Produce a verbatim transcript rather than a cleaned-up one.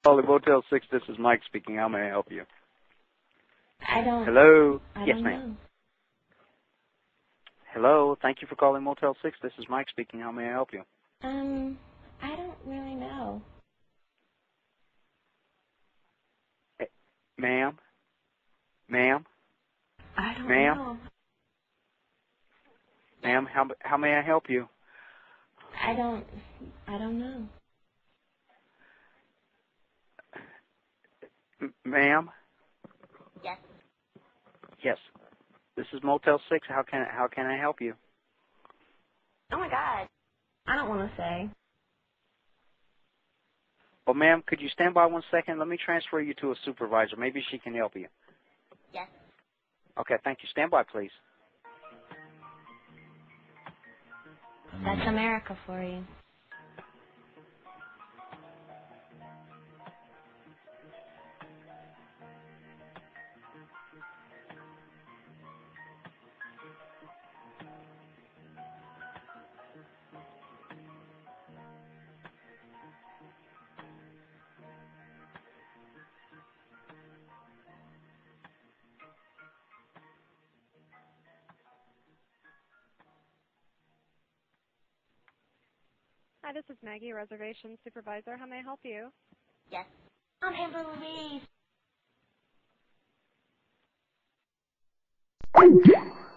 Calling Motel six, this is Mike speaking. How may I help you? I don't. Hello? I Yes, don't ma'am. know. Hello? Thank you for calling Motel six. This is Mike speaking. How may I help you? Um, I don't really know. Eh, Ma'am? Ma'am? I don't Ma'am? know. Ma'am, how, how may I help you? I don't. I don't know. M- Ma'am? Yes. Yes. This is Motel six. How can, how can I help you? Oh my God. I don't want to say. Well, ma'am, could you stand by one second? Let me transfer you to a supervisor. Maybe she can help you. Yes. Okay, thank you. Stand by, please. That's America for you. Hi, this is Maggie, reservation supervisor. How may I help you? Yes. I'm Amber Louise.